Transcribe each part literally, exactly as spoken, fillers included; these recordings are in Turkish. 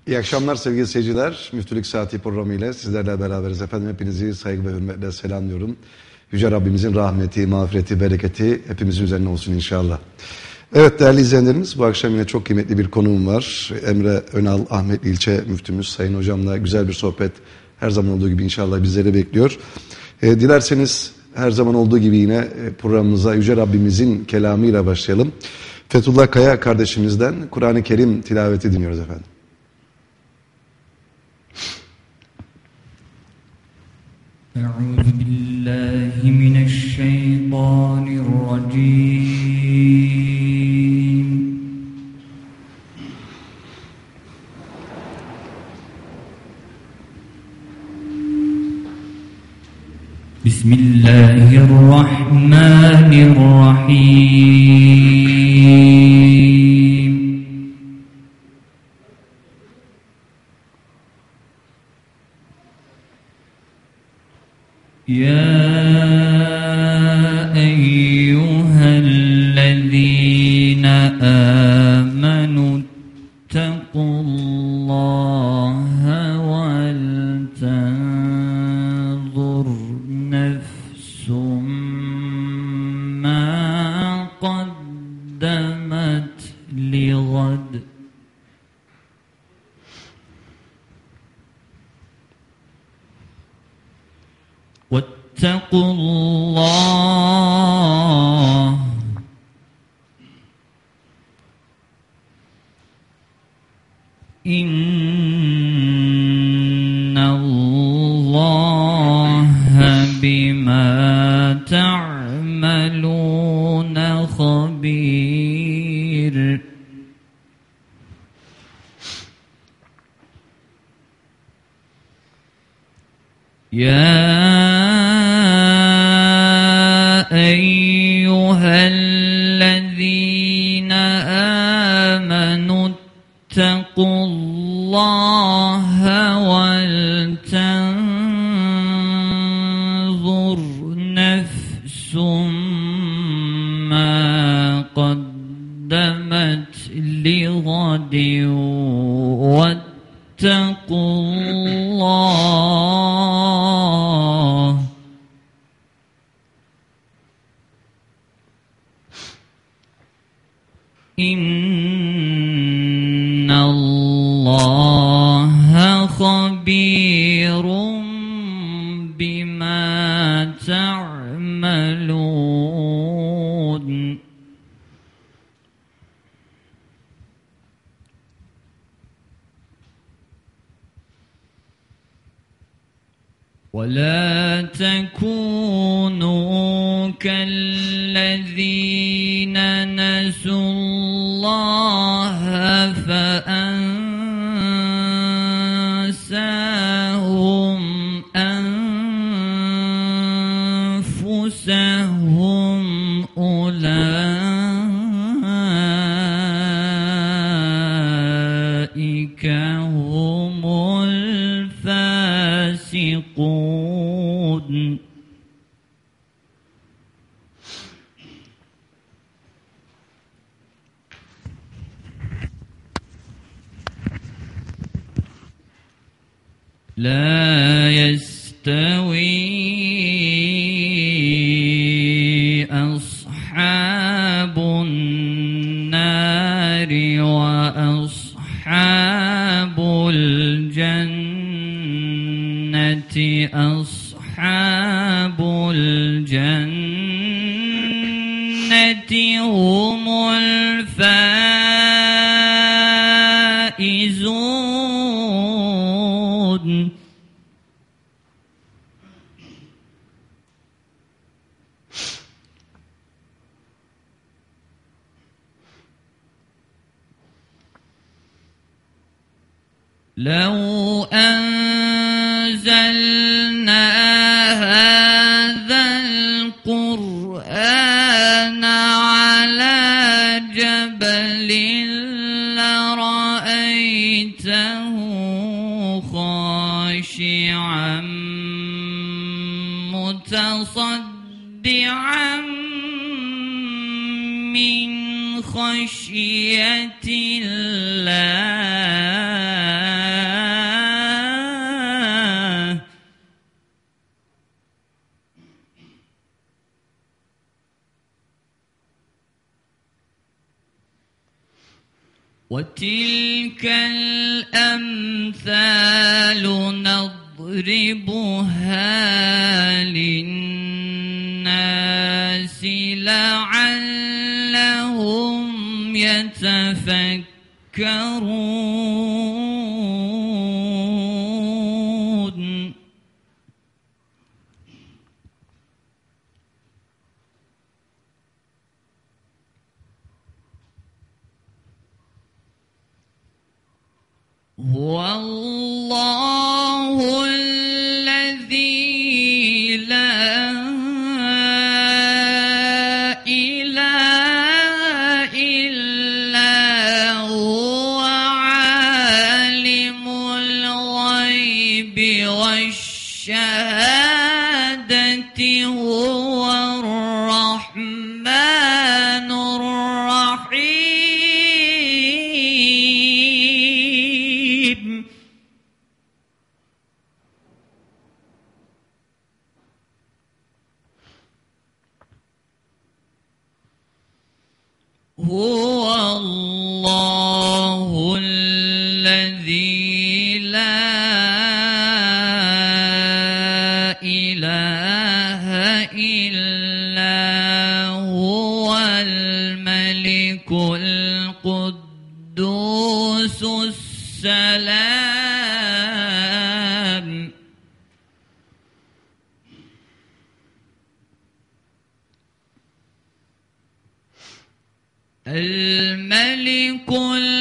İyi akşamlar sevgili seyirciler. Müftülük Saati programı ile sizlerle beraberiz. Efendim hepinizi saygı ve hürmetle selamlıyorum. Yüce Rabbimizin rahmeti, mağfireti, bereketi hepimizin üzerine olsun inşallah. Evet değerli izleyenlerimiz, bu akşam yine çok kıymetli bir konuğum var. Emre Önal Ahmet İlçe Müftümüz Sayın Hocam'la güzel bir sohbet her zaman olduğu gibi inşallah bizleri bekliyor. E, dilerseniz her zaman olduğu gibi yine programımıza Yüce Rabbimizin kelamıyla başlayalım. Fethullah Kaya kardeşimizden Kur'an-ı Kerim tilaveti dinliyoruz efendim. أعوذ بالله من الشيطان الرجيم بسم الله الرحمن الرحيم يا أيها الذين آمنوا اتقوا الله ولتنظر نفس ما قدمت لغد واتقوا الله إن الله بما تعملون خبير يا أيها الذين آمنوا اتقوا الله ولتنظر نفس ما قدمت لغد واتقوا الله إن الله خبير بما تعملون ولا تكونوا كالذين نسوا الله فأنساهم أنفسهم أولئك هم الفاسقون لا يستوي أصحاب النار وأصحاب الجنة أصحاب الجنة هم الفائزون لو أنزلنا هذا القرآن على جبل لرأيته خاشعا متصدعا من خشية الله وتلك الأمثال نضربها للناس لعلهم يتفكرون. هو الله الذي لا إله إلا هو عالم الغيب والشهادة هو الرحمن الرحيم. هو الله الذي لا إله إلا هو الملك القدوس السلام. الملك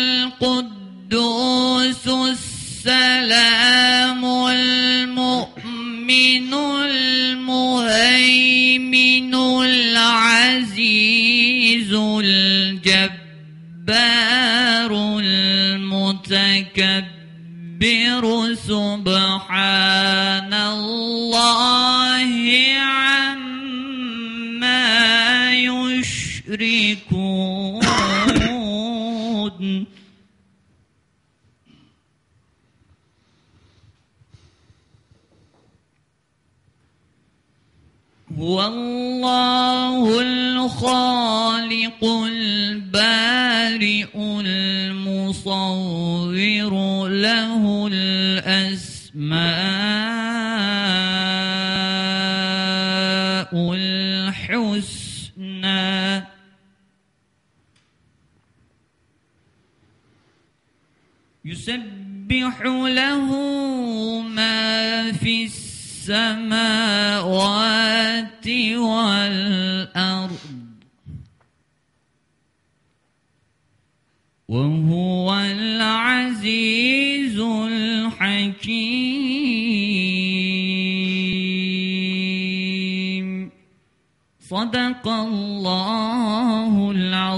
القدوس السلام المؤمن المهيمن العزيز الجبار المتكبر سبحان الله عما يشركون. هو الله الخالق البارئ المصور له الأسماء الحسنى. يسبح له ما في السماوات والأرض وهو العزيز الحكيم. صدق الله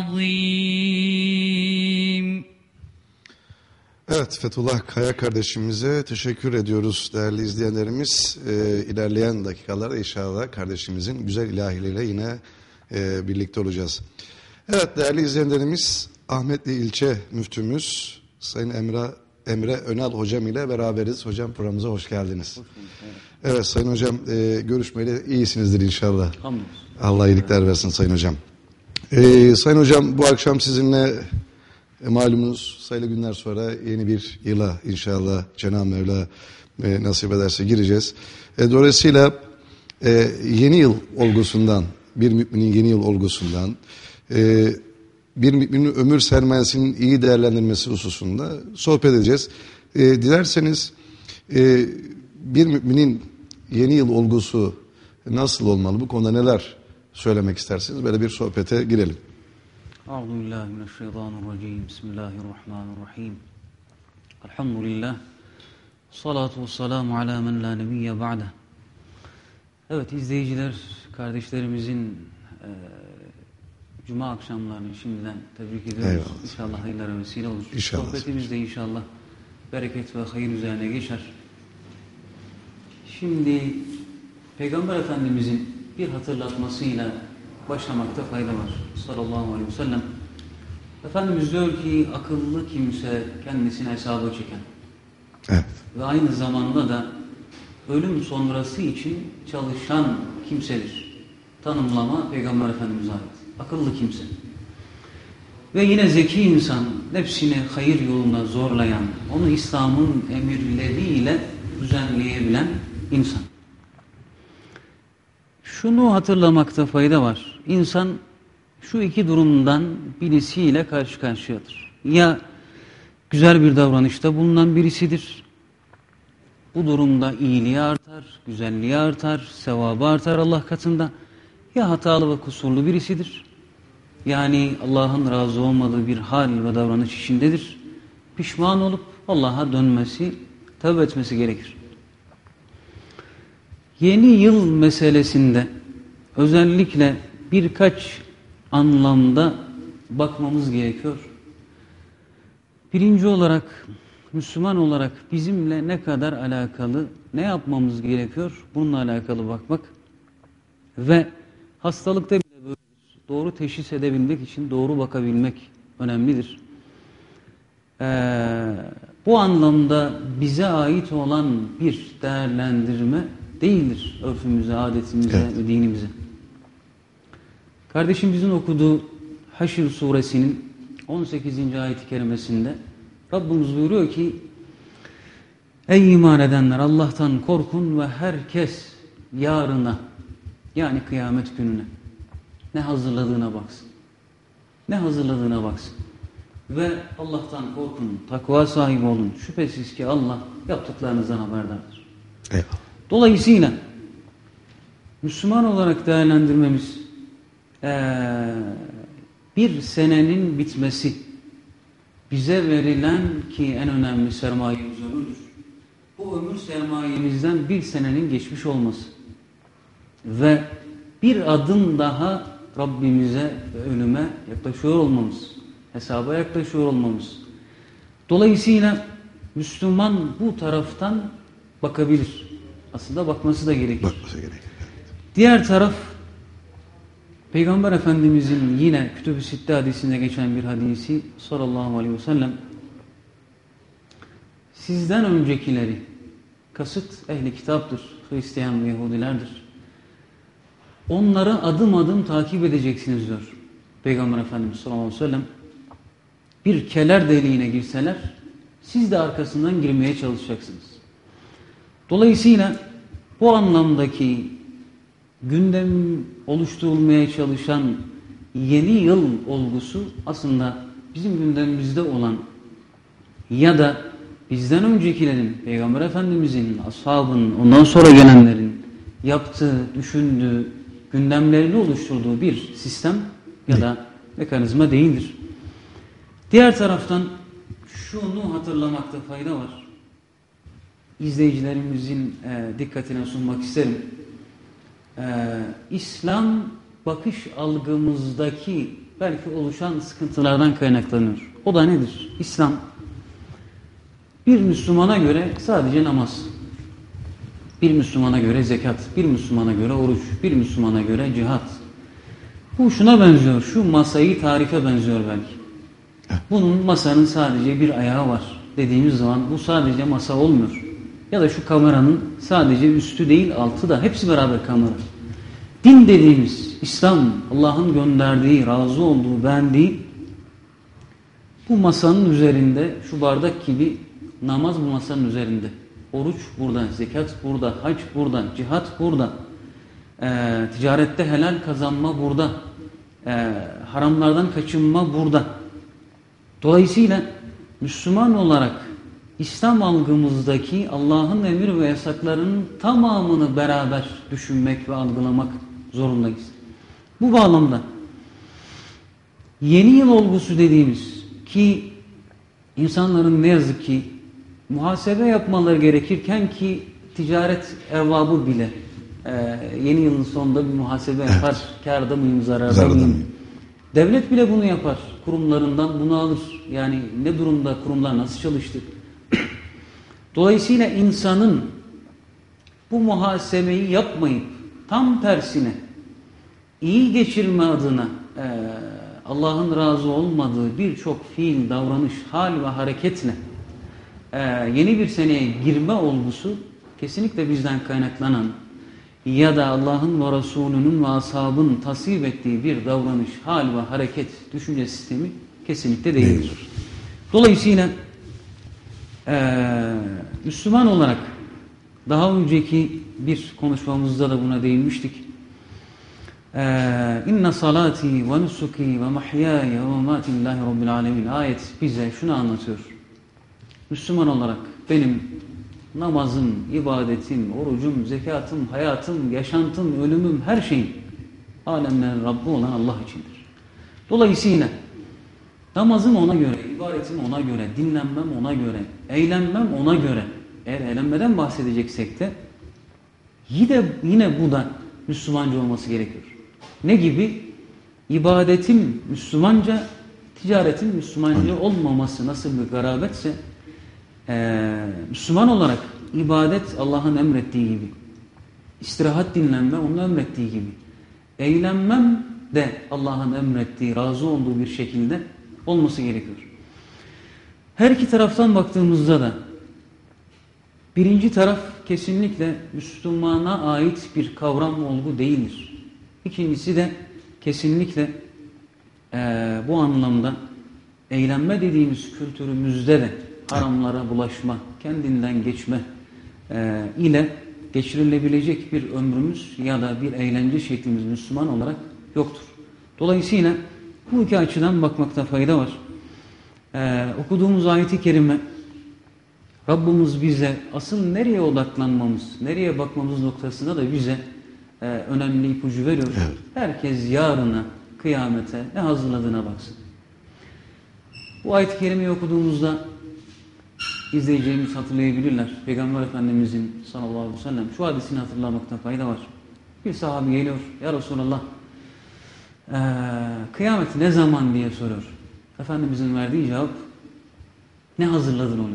العظيم. Evet, Fethullah Kaya kardeşimize teşekkür ediyoruz değerli izleyenlerimiz. Ee, ilerleyen dakikalarda inşallah kardeşimizin güzel ilahileriyle yine e, birlikte olacağız. Evet değerli izleyenlerimiz, Ahmetli ilçe müftümüz Sayın Emre, Emre Önal hocam ile beraberiz. Hocam programımıza hoş geldiniz. Hoş bulduk. Evet Sayın Hocam, e, görüşmeyle iyisinizdir inşallah. Hamdolsun. Allah iyilikler versin Sayın Hocam. Ee, Sayın Hocam, bu akşam sizinle E, malumunuz sayılı günler sonra yeni bir yıla inşallah Cenab-ı Mevla e, nasip ederse gireceğiz. E, dolayısıyla e, yeni yıl olgusundan, bir müminin yeni yıl olgusundan, e, bir müminin ömür sermayesinin iyi değerlendirmesi hususunda sohbet edeceğiz. E, dilerseniz e, bir müminin yeni yıl olgusu nasıl olmalı? Bu konuda neler söylemek istersiniz? Böyle bir sohbete girelim. Euzubillahimineşşeytanirracim. Bismillahirrahmanirrahim. Elhamdülillah. Salatu vesselamu ala men la nebiyye ba'de. Evet izleyiciler, kardeşlerimizin e, Cuma akşamlarını şimdiden tebrik ediyoruz. Eyvallah. İnşallah hayırlara vesile olur. İnşallah. Sohbetimiz de inşallah bereket ve hayır üzerine geçer. Şimdi Peygamber Efendimizin bir hatırlatmasıyla başlamakta fayda var. Sallallahu aleyhi ve sellem. Efendimiz diyor ki akıllı kimse kendisine hesaba çeken. Evet. Ve aynı zamanda da ölüm sonrası için çalışan kimsedir. Tanımlama Peygamber Efendimiz'e ait. Akıllı kimse. Ve yine zeki insan, nefsini hayır yoluna zorlayan, onu İslam'ın emirleriyle düzenleyebilen insan. Şunu hatırlamakta fayda var. İnsan şu iki durumdan birisiyle karşı karşıyadır. Ya güzel bir davranışta bulunan birisidir. Bu durumda iyiliği artar, güzelliği artar, sevabı artar Allah katında. Ya hatalı ve kusurlu birisidir. Yani Allah'ın razı olmadığı bir hal ve davranış içindedir. Pişman olup Allah'a dönmesi, tövbe etmesi gerekir. Yeni yıl meselesinde özellikle birkaç anlamda bakmamız gerekiyor. Birinci olarak, Müslüman olarak bizimle ne kadar alakalı, ne yapmamız gerekiyor? Bununla alakalı bakmak. Ve hastalıkta bile böyle doğru teşhis edebilmek için doğru bakabilmek önemlidir. Ee, bu anlamda bize ait olan bir değerlendirme değildir örfümüze, adetimize evet. ve dinimize. Kardeşimizin okuduğu Haşr suresinin on sekizinci ayet-i kerimesinde Rabbimiz buyuruyor ki: ey iman edenler, Allah'tan korkun ve herkes yarına, yani kıyamet gününe ne hazırladığına baksın. Ne hazırladığına baksın. Ve Allah'tan korkun, takva sahibi olun. Şüphesiz ki Allah yaptıklarınızdan haberdardır. Eyvallah. Dolayısıyla Müslüman olarak değerlendirmemiz ee, bir senenin bitmesi, bize verilen ki en önemli sermayemiz ömürdür. Bu ömür sermayemizden bir senenin geçmiş olması ve bir adım daha Rabbimize ve ölüme yaklaşıyor olmamız, hesaba yaklaşıyor olmamız. Dolayısıyla Müslüman bu taraftan bakabilir. Aslında bakması da gerekir. Bakması gerekir. Diğer taraf, Peygamber Efendimizin yine Kütüb-i Sitte hadisinde geçen bir hadisi sallallahu aleyhi ve sellem, sizden öncekileri, kasıt ehli kitaptır, Hristiyan ve Yahudilerdir, onları adım adım takip edeceksiniz diyor Peygamber Efendimiz sallallahu aleyhi ve sellem. Bir keler deliğine girseler siz de arkasından girmeye çalışacaksınız. Dolayısıyla bu anlamdaki gündem oluşturulmaya çalışan yeni yıl olgusu aslında bizim gündemimizde olan ya da bizden öncekilerin, Peygamber Efendimizin, ashabın, ondan sonra gelenlerin yaptığı, düşündüğü, gündemlerini oluşturduğu bir sistem ya da mekanizma değildir. Diğer taraftan şunu hatırlamakta fayda var. İzleyicilerimizin e, dikkatine sunmak isterim. E, İslam bakış algımızdaki belki oluşan sıkıntılardan kaynaklanıyor. O da nedir? İslam bir Müslümana göre sadece namaz, bir Müslümana göre zekat, bir Müslümana göre oruç, bir Müslümana göre cihat. Bu şuna benziyor, şu masayı tarife benziyor belki. Bunun masanın sadece bir ayağı var dediğimiz zaman bu sadece masa olmuyor. Ya da şu kameranın sadece üstü değil altı da hepsi beraber kamera. Din dediğimiz, İslam, Allah'ın gönderdiği, razı olduğu, beğendiği bu masanın üzerinde, şu bardak gibi namaz bu masanın üzerinde. Oruç burada, zekat burada, hac burada, cihat burada. Ee, ticarette helal kazanma burada. Ee, haramlardan kaçınma burada. Dolayısıyla Müslüman olarak İslam algımızdaki Allah'ın emir ve yasaklarının tamamını beraber düşünmek ve algılamak zorundayız. Bu bağlamda yeni yıl olgusu dediğimiz ki insanların ne yazık ki muhasebe yapmaları gerekirken ki ticaret erbabı bile e, yeni yılın sonunda bir muhasebe yapar. Evet. Kârda mıyım, zararda, zararda mıyım? mıyım? Devlet bile bunu yapar. Kurumlarından bunu alır. Yani ne durumda, kurumlar nasıl çalıştı? Dolayısıyla insanın bu muhasebeyi yapmayıp tam tersine iyi geçirme adına e, Allah'ın razı olmadığı birçok fiil, davranış, hal ve hareketle e, yeni bir seneye girme olgusu kesinlikle bizden kaynaklanan ya da Allah'ın ve Resulünün ve ashabın tasvip ettiği bir davranış, hal ve hareket, düşünce sistemi Kesinlikle değildir. Dolayısıyla e, Müslüman olarak daha önceki bir konuşmamızda da buna değinmiştik. İnne salati ve nusuki ve mahyaya ve mamati lillahi rabbil alemin. Ayet bize şunu anlatıyor. Müslüman olarak benim namazım, ibadetim, orucum, zekatım, hayatım, yaşantım, ölümüm, her şeyim alemlerin Rabbi olan Allah içindir. Dolayısıyla namazım ona göre, ibadetim ona göre, dinlenmem ona göre, eğlenmem ona göre. Eğer eğlenmeden bahsedeceksek de yine, yine bu da Müslümanca olması gerekiyor. Ne gibi? İbadetim Müslümanca, ticaretin Müslümanca olmaması nasıl bir garabetse, ee, Müslüman olarak ibadet Allah'ın emrettiği gibi, istirahat dinlenme onun emrettiği gibi, eğlenmem de Allah'ın emrettiği, razı olduğu bir şekilde olması gerekiyor. Her iki taraftan baktığımızda da birinci taraf kesinlikle Müslümana ait bir kavram, olgu değildir. İkincisi de kesinlikle e, bu anlamda eğlenme dediğimiz kültürümüzde de haramlara bulaşma, kendinden geçme e, ile geçirilebilecek bir ömrümüz ya da bir eğlence şeklimiz Müslüman olarak yoktur. Dolayısıyla bu iki açıdan bakmakta fayda var. E, okuduğumuz ayet-i kerime Rabbimiz bize asıl nereye odaklanmamız, nereye bakmamız noktasında da bize e, önemli ipucu veriyor. Evet. Herkes yarına, kıyamete ne hazırladığına baksın. Bu ayet-i kerimeyi okuduğumuzda izleyicilerimiz hatırlayabilirler. Peygamber Efendimizin sallallahu aleyhi ve sellem şu hadisini hatırlamakta fayda var. Bir sahabe geliyor, ya Resulallah e, kıyamet ne zaman diye soruyor. Efendimizin verdiği cevap, ne hazırladın oluyor.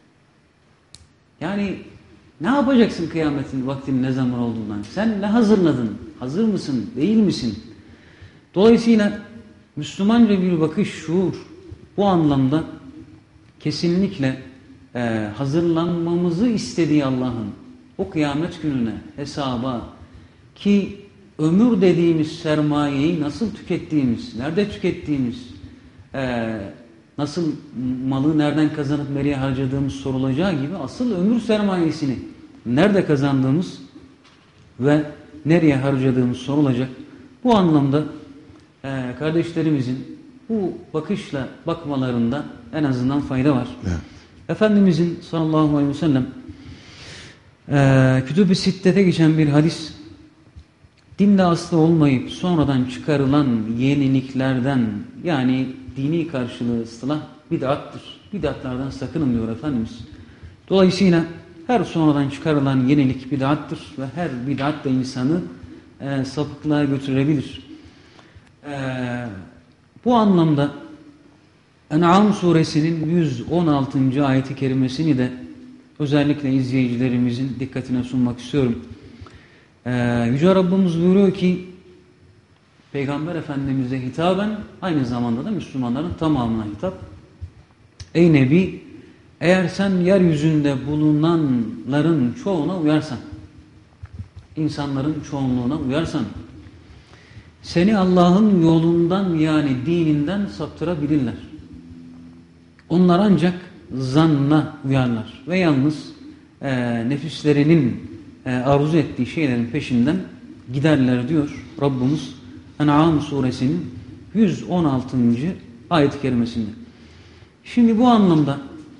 Yani ne yapacaksın kıyametin vaktinin ne zaman olduğundan? Sen ne hazırladın? Hazır mısın? Değil misin? Dolayısıyla Müslümanca bir bakış, şuur bu anlamda kesinlikle e, hazırlanmamızı istediği Allah'ın o kıyamet gününe, hesaba, ki ömür dediğimiz sermayeyi nasıl tükettiğimiz, nerede tükettiğimiz, e, nasıl malı nereden kazanıp nereye harcadığımız sorulacağı gibi asıl ömür sermayesini nerede kazandığımız ve nereye harcadığımız sorulacak. Bu anlamda e, kardeşlerimizin bu bakışla bakmalarında en azından fayda var. Evet. Efendimizin sallallahu aleyhi ve sellem e, Kütüb-i Sitte'de geçen bir hadis, dinde aslı olmayıp sonradan çıkarılan yeniliklerden, yani dini karşılığı ıstılah bid'attır. Bid'atlardan sakının diyor Efendimiz. Dolayısıyla her sonradan çıkarılan yenilik bid'attır ve her bid'at da insanı e, sapıklığa götürebilir. E, bu anlamda En'am suresinin yüz on altıncı ayeti kerimesini de özellikle izleyicilerimizin dikkatine sunmak istiyorum. E, Yüce Rabbimiz buyuruyor ki, Peygamber Efendimiz'e hitaben aynı zamanda da Müslümanların tamamına hitap. Ey Nebi, eğer sen yeryüzünde bulunanların çoğuna uyarsan, insanların çoğunluğuna uyarsan, seni Allah'ın yolundan, yani dininden saptırabilirler. Onlar ancak zanna uyarlar ve yalnız e, nefislerinin e, arzu ettiği şeylerin peşinden giderler diyor Rabbimiz En'am suresinin yüz on altıncı ayet-i kerimesinde. Şimdi bu anlamda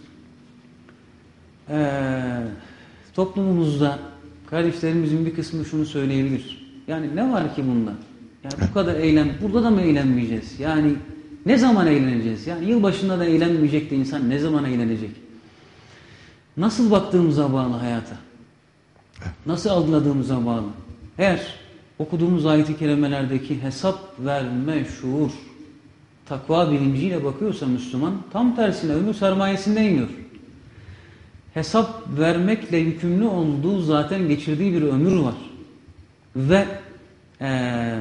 e, toplumumuzda kardeşlerimizin bir kısmı şunu söyleyebilir. Yani ne var ki bunda? Yani bu kadar eğlen, burada da mı eğlenmeyeceğiz? Yani ne zaman eğleneceğiz? Yani yılbaşında da eğlenmeyecek de insan ne zaman eğlenecek? Nasıl baktığımıza bağlı hayata. Nasıl algıladığımıza bağlı. Eğer okuduğumuz ayet-i kerimelerdeki hesap verme şuur, takva bilinciyle bakıyorsa Müslüman, tam tersine ömür sermayesinden iniyor. Hesap vermekle yükümlü olduğu, zaten geçirdiği bir ömür var. Ve ee,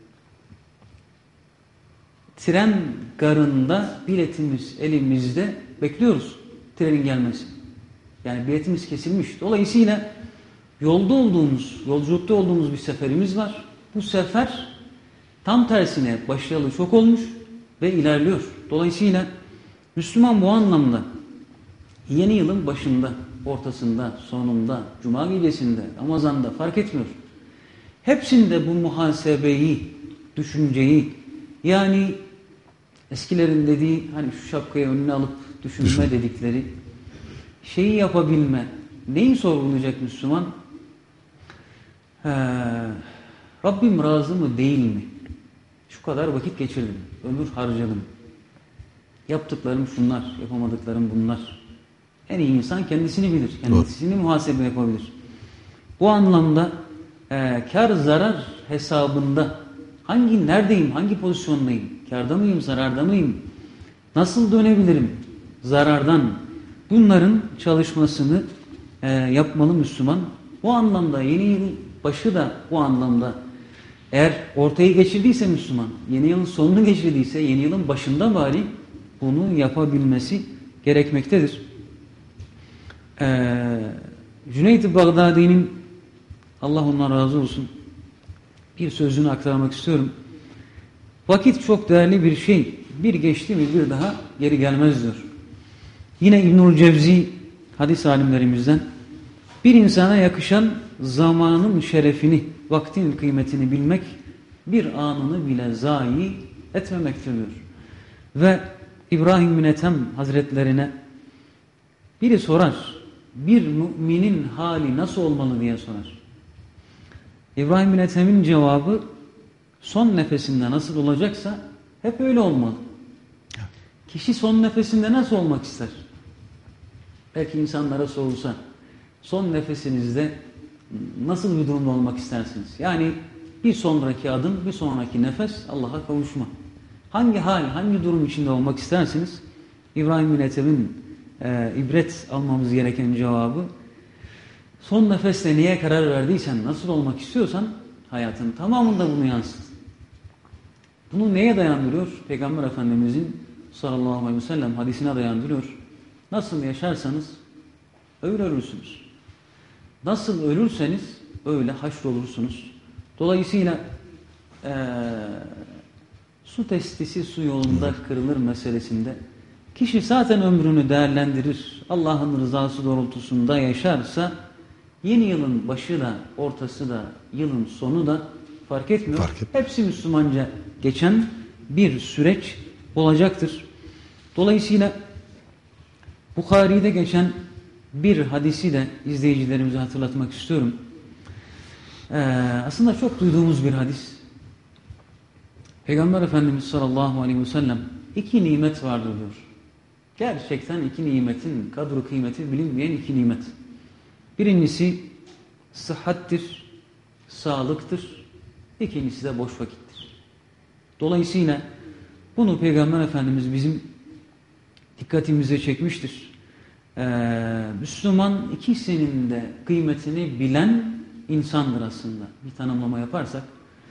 tren garında biletimiz elimizde, bekliyoruz trenin gelmesini. Yani biletimiz kesilmiş. Dolayısıyla yolda olduğumuz, yolculukta olduğumuz bir seferimiz var. Bu sefer tam tersine başarılı çok olmuş ve ilerliyor. Dolayısıyla Müslüman bu anlamda yeni yılın başında, ortasında, sonunda, cuma gecesinde, Ramazan'da fark etmiyor. Hepsinde bu muhasebeyi, düşünceyi, yani eskilerin dediği hani şu şapkayı önüne alıp düşünme Düşün. dedikleri şeyi yapabilme. Neyi sorgulayacak Müslüman? Ee, Rabbim razı mı değil mi? Şu kadar vakit geçirdim, ömür harcadım. Yaptıklarım şunlar, yapamadıklarım bunlar. En iyi insan kendisini bilir, kendisini Doğru. muhasebe yapabilir. Bu anlamda e, kar zarar hesabında hangi neredeyim, hangi pozisyondayım, karda mıyım, zararda mıyım, nasıl dönebilirim zarardan, bunların çalışmasını e, yapmalı Müslüman. Bu anlamda yeni yıl başı da bu anlamda eğer ortayı geçirdiyse Müslüman, yeni yılın sonunu geçirdiyse yeni yılın başında bari bunu yapabilmesi gerekmektedir. Ee, Cüneyd-i Bağdadi'nin, Allah ondan razı olsun, bir sözünü aktarmak istiyorum. Vakit çok değerli bir şey. Bir geçti mi bir daha geri gelmez diyor. Yine İbnül Cevzi hadis alimlerimizden, bir insana yakışan zamanın şerefini, vaktin kıymetini bilmek, bir anını bile zayi etmemektir diyor. Ve İbrahim bin Ethem Hazretlerine biri sorar, bir müminin hali nasıl olmalı diye sorar. İbrahim bin Ethem'in cevabı, son nefesinde nasıl olacaksa hep öyle olmalı. Kişi son nefesinde nasıl olmak ister? Belki insanlara sorulsa, son nefesinizde nasıl bir durumda olmak istersiniz? Yani bir sonraki adım, bir sonraki nefes Allah'a kavuşma. Hangi hal, hangi durum içinde olmak istersiniz? İbrahim bin Ethem'in e, ibret almamız gereken cevabı, son nefeste niye karar verdiysen, nasıl olmak istiyorsan hayatın tamamında bunu yansıt. Bunu neye dayandırıyor? Peygamber Efendimizin sallallahu aleyhi ve sellem hadisine dayandırıyor. Nasıl yaşarsanız öyle ölürsünüz. Nasıl ölürseniz öyle haşrolursunuz. Dolayısıyla e, su testisi su yolunda kırılır meselesinde kişi zaten ömrünü değerlendirir. Allah'ın rızası doğrultusunda yaşarsa yeni yılın başı da, ortası da, yılın sonu da fark etmiyor. Fark et. Hepsi Müslümanca geçen bir süreç olacaktır. Dolayısıyla Bukhari'de geçen bir hadisi de izleyicilerimize hatırlatmak istiyorum. Ee, aslında çok duyduğumuz bir hadis. Peygamber Efendimiz sallallahu aleyhi ve sellem iki nimet vardır diyor. Gerçekten iki nimetin kadru kıymeti bilinmeyen iki nimet. Birincisi sıhhattir, sağlıktır. İkincisi de boş vakittir. Dolayısıyla bunu Peygamber Efendimiz bizim dikkatimize çekmiştir. Ee, Müslüman ikisinin de kıymetini bilen insandır aslında. Bir tanımlama yaparsak.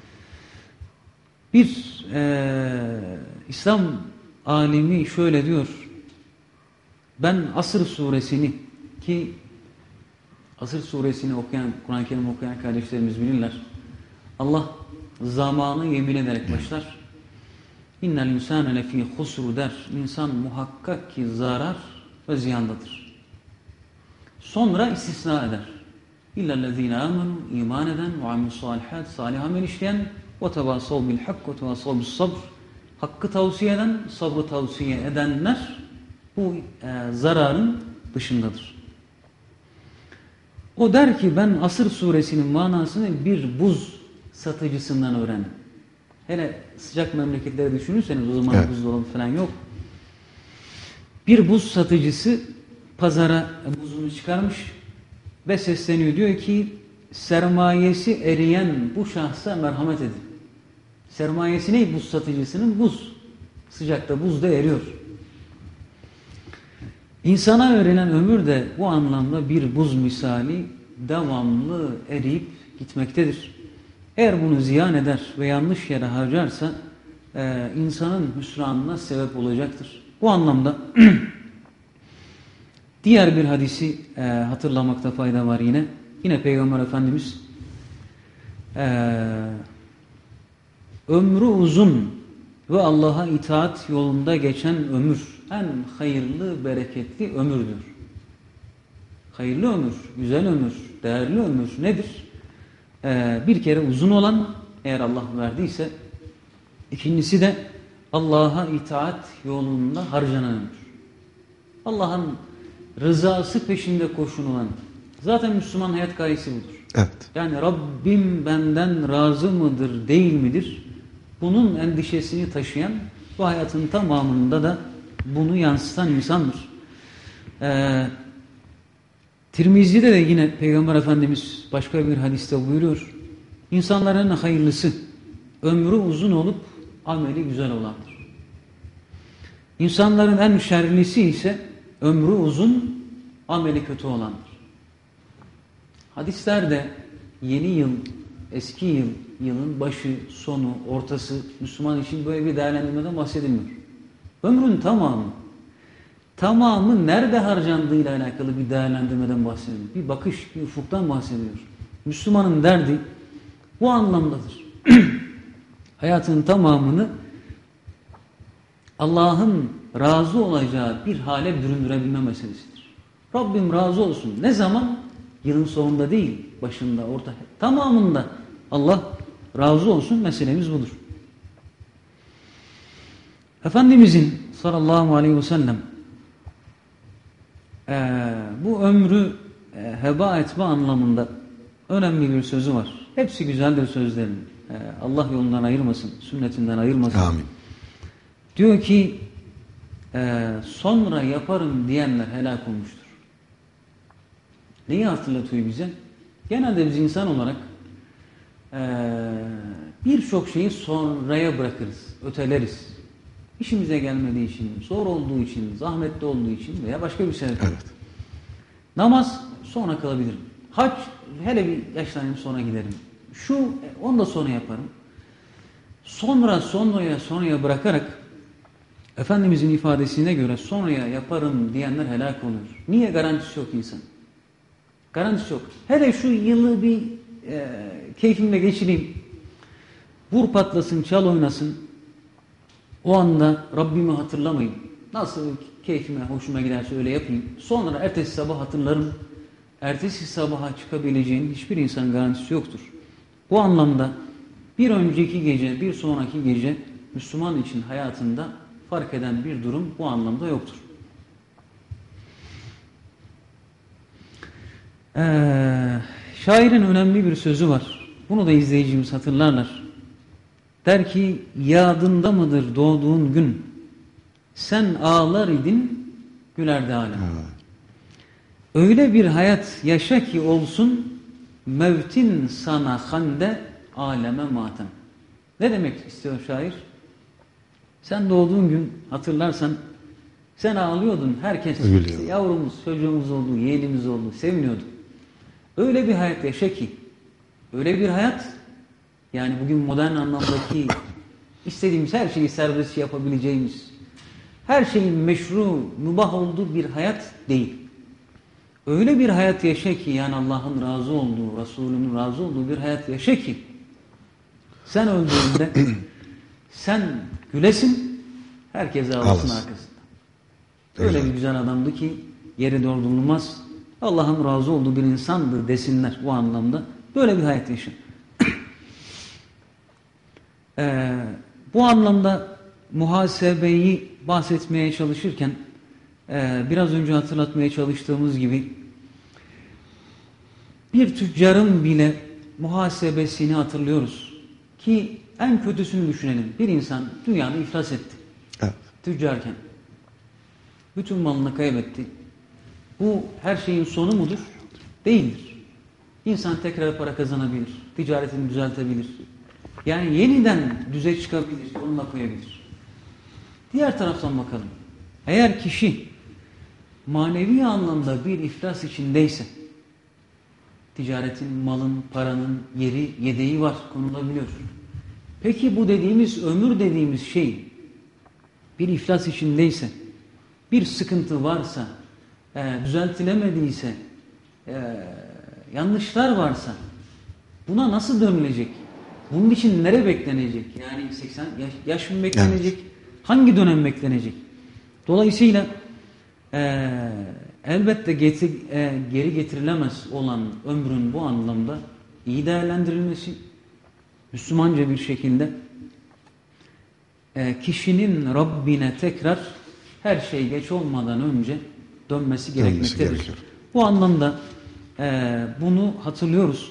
Bir e, İslam alimi şöyle diyor. Ben Asr suresini, ki Asr suresini okuyan, Kur'an-ı Kerim okuyan kardeşlerimiz bilirler. Allah zamanı yemin ederek başlar. İnnel insâne lefî husru der. İnsan muhakkak ki zarar ve ziyandadır. Sonra istisna eder. İllellezîne âmenû, iman eden ve amilussâlihât, salih amel işleyen ve tevâsav bil hakk ve tevâsav bis sabr, hakkı tavsiye eden, sabrı tavsiye edenler bu e, zararın dışındadır. O der ki ben Asr suresinin manasını bir buz satıcısından öğrendim. Hele sıcak memleketleri düşünürseniz o zaman evet. buzdolabı falan yok. Bir buz satıcısı pazara buzunu çıkarmış ve sesleniyor, diyor ki sermayesi eriyen bu şahsa merhamet edin. Sermayesi ne? Buz satıcısının buz. Sıcakta buzda eriyor. İnsana verilen ömür de bu anlamda bir buz misali devamlı eriyip gitmektedir. Eğer bunu ziyan eder ve yanlış yere harcarsa e, insanın hüsranına sebep olacaktır. Bu anlamda diğer bir hadisi e, hatırlamakta fayda var yine. Yine Peygamber Efendimiz e, ömrü uzun ve Allah'a itaat yolunda geçen ömür en hayırlı, bereketli ömürdür. Hayırlı ömür, güzel ömür, değerli ömür nedir? Ee, bir kere uzun olan, eğer Allah verdiyse. İkincisi de Allah'a itaat yolunda harcanan ömür. Allah'ın rızası peşinde koşunulan. Zaten Müslüman hayat gayesi budur. Evet. Yani Rabbim benden razı mıdır, değil midir? Bunun endişesini taşıyan, bu hayatın tamamında da bunu yansıtan insandır. Ee, Tirmizi'de de yine Peygamber Efendimiz başka bir hadiste buyuruyor. İnsanların hayırlısı, ömrü uzun olup ameli güzel olandır. İnsanların en şerlisi ise ömrü uzun, ameli kötü olandır. Hadislerde yeni yıl, eski yıl, yılın başı, sonu, ortası Müslüman için böyle bir değerlendirmeden bahsedilmiyor. Ömrün tamamı, tamamı nerede harcandığıyla alakalı bir değerlendirmeden bahsediyor. Bir bakış, bir ufuktan bahsediyor. Müslümanın derdi bu anlamdadır. Hayatın tamamını Allah'ın razı olacağı bir hale büründürebilme meselesidir. Rabbim razı olsun. Ne zaman? Yılın sonunda değil, başında, orta, tamamında Allah razı olsun, meselemiz budur. Efendimizin sallallahu aleyhi ve sellem e, bu ömrü e, heba etme anlamında önemli bir sözü var. Hepsi güzeldir sözlerin. E, Allah yolundan ayırmasın, sünnetinden ayırmasın. Amin. Diyor ki e, sonra yaparım diyenler helak olmuştur. Neyi hatırlatıyor bize? Genelde biz insan olarak e, birçok şeyi sonraya bırakırız, öteleriz. İşimize gelmediği için, zor olduğu için, zahmetli olduğu için veya başka bir sebep. Evet. Namaz sonra kılabilirim. Hac hele bir yaşlanayım sonra giderim. Şu onu da sonra yaparım. Sonra sonraya sonraya bırakarak Efendimizin ifadesine göre sonraya yaparım diyenler helak oluyor. Niye? Garantisi yok insan. Garantisi yok. Hele şu yılı bir e, keyfimle geçireyim. Vur patlasın, çal oynasın. O anda Rabbimi hatırlamayayım. Nasıl keyfime, hoşuma giderse öyle yapayım. Sonra ertesi sabah hatırlarım. Ertesi sabaha çıkabileceğinin hiçbir insanın garantisi yoktur. Bu anlamda bir önceki gece, bir sonraki gece Müslüman için hayatında fark eden bir durum bu anlamda yoktur. Ee, şairin önemli bir sözü var. Bunu da izleyicimiz hatırlarlar. Der ki, yadında mıdır doğduğun gün? Sen ağlar idin, gülerdi âlem. Öyle bir hayat yaşa ki olsun, mevtin sana hande, aleme matem. Ne demek istiyor şair? Sen doğduğun gün hatırlarsan, sen ağlıyordun, herkes işte yavrumuz, çocuğumuz oldu, yeğenimiz oldu, seviniyordu. Öyle bir hayat yaşa ki, öyle bir hayat, yani bugün modern anlamdaki istediğimiz her şeyi serbest yapabileceğimiz, her şeyin meşru, mübah olduğu bir hayat değil. Öyle bir hayat yaşa ki, yani Allah'ın razı olduğu, Resulünün razı olduğu bir hayat yaşa ki, sen öldüğünde sen gülesin, herkes ağlasın arkasında. Öyle bir güzel adamdı ki yeri doldurulmaz, Allah'ın razı olduğu bir insandı desinler bu anlamda. Böyle bir hayat yaşa. Ee, bu anlamda muhasebeyi bahsetmeye çalışırken e, biraz önce hatırlatmaya çalıştığımız gibi bir tüccarın bile muhasebesini hatırlıyoruz. Ki en kötüsünü düşünelim. Bir insan dünyada iflas etti. Evet. Tüccarken. Bütün malını kaybetti. Bu her şeyin sonu mudur? Değildir. İnsan tekrar para kazanabilir. Ticaretini düzeltebilir. Yani yeniden düze çıkabilir. Yoluna koyabilir. Diğer taraftan bakalım. Eğer kişi manevi anlamda bir iflas içindeyse, ticaretin, malın, paranın yeri, yedeği var, konulabiliyor. Peki bu dediğimiz, ömür dediğimiz şey bir iflas içindeyse, bir sıkıntı varsa, e, düzeltilemediyse, e, yanlışlar varsa buna nasıl dönülecek? Bunun için nere beklenecek? Yani seksen yaş, yaş mı beklenecek? Evet. Hangi dönem beklenecek? Dolayısıyla e, elbette getir, e, geri getirilemez olan ömrün bu anlamda iyi değerlendirilmesi, Müslümanca bir şekilde e, kişinin Rabbine tekrar her şey geç olmadan önce dönmesi gerekmektedir. Gerekiyor. Bu anlamda e, bunu hatırlıyoruz.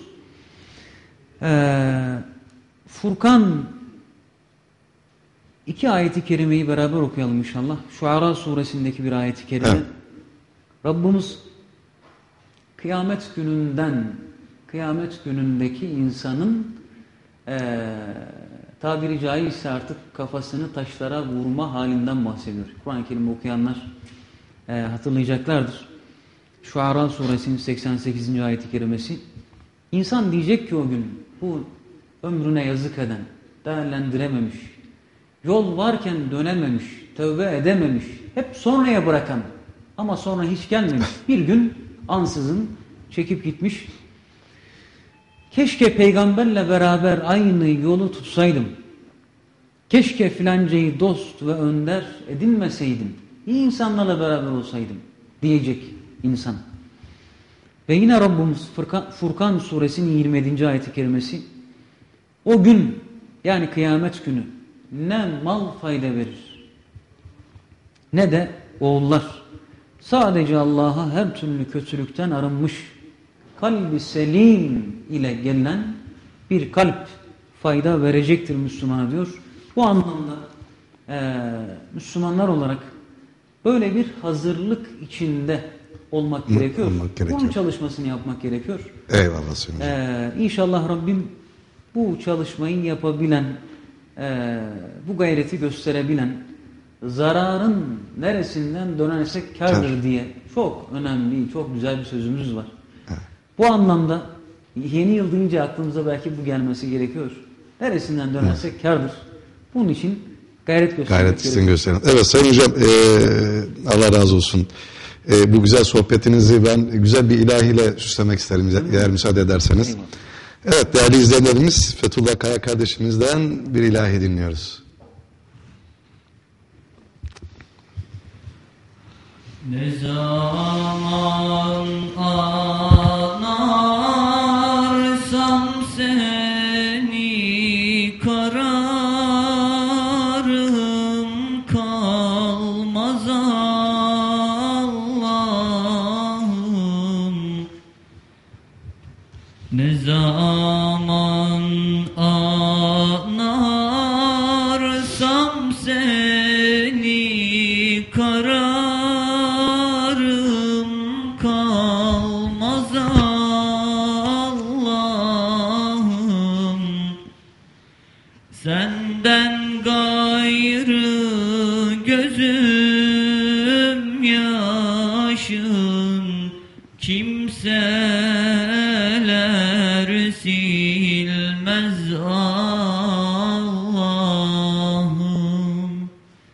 E, Furkan iki ayeti kerimeyi beraber okuyalım inşallah. Şuara suresindeki bir ayeti kerime. Evet. Rabbimiz kıyamet gününden, kıyamet günündeki insanın e, tabiri caizse artık kafasını taşlara vurma halinden bahsediyor. Kur'an-ı Kerim okuyanlar e, hatırlayacaklardır. Şuara suresinin seksen sekizinci ayeti kerimesi. İnsan diyecek ki o gün, bu ömrüne yazık eden, değerlendirememiş, yol varken dönememiş, tövbe edememiş, hep sonraya bırakan ama sonra hiç gelmemiş, bir gün ansızın çekip gitmiş. Keşke peygamberle beraber aynı yolu tutsaydım. Keşke filancayı dost ve önder edinmeseydim. İyi insanlarla beraber olsaydım diyecek insan. Ve yine Rabbimiz Furkan, Furkan suresinin yirmi yedinci ayeti kerimesi. O gün, yani kıyamet günü ne mal fayda verir ne de oğullar. Sadece Allah'a her türlü kötülükten arınmış, kalbi selim ile gelen bir kalp fayda verecektir Müslümana diyor. Bu anlamda e, Müslümanlar olarak böyle bir hazırlık içinde olmak gerekiyor. Olmak gerekiyor. Bunun çalışmasını yapmak gerekiyor. Eyvallah Sayın Hocam. Ee, İnşallah Rabbim bu çalışmayı yapabilen, e, bu gayreti gösterebilen, zararın neresinden dönersek kârdır Kar. diye çok önemli, çok güzel bir sözümüz var. Evet. Bu anlamda yeni yıl deyince aklımıza belki bu gelmesi gerekiyor. Neresinden dönersek evet. kârdır. Bunun için gayret göstermek gayret gerekiyor. Gösterin. Evet Sayın Hocam, e, Allah razı olsun. E, bu güzel sohbetinizi ben güzel bir ilahiyle süslemek isterim eğer evet. müsaade ederseniz. Eyvallah. Evet değerli izleyenlerimiz, Fethullah Kaya kardeşimizden bir ilahi dinliyoruz. Ne zaman anarsam seni kararım kalmaz Allah'ım. Ne zaman anarsam seni kararım kalmaz Allah'ım. Senden gayrı gözüm yaşın kimseler silmez Allah'ım.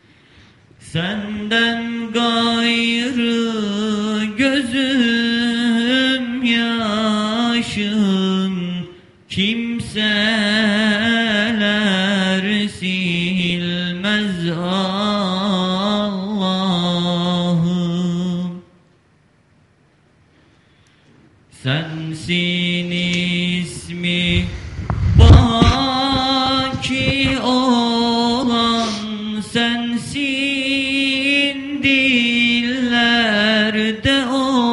Senden gayrı gözüm yaşın kimseler silmez Allah'ım. Sensin ismi baki olan, sensin dillerde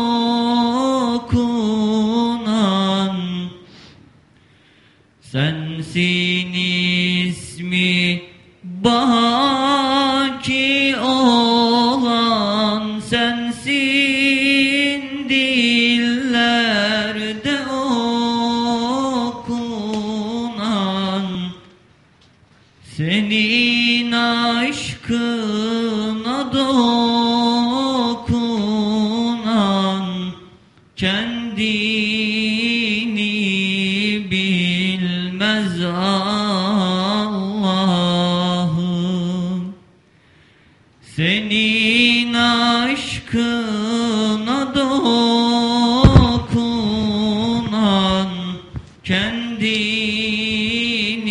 okunan. Sensin ismi baki olan, sensin dillerde okunan. Senin aşkına dokunan kendini bilmez Allah'ım. Senin aşkına dokunan kendini